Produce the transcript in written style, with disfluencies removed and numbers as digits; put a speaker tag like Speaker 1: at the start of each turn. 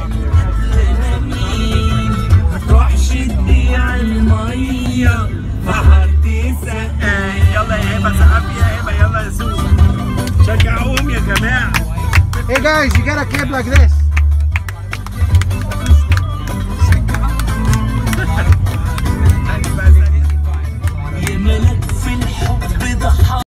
Speaker 1: تروحش تبيع الميه فحرتي سقاي. يلا يا هبه سقفي يا هبه، يلا يا سوق شجعوهم يا جماعه.
Speaker 2: Hey guys, you gotta keep like this.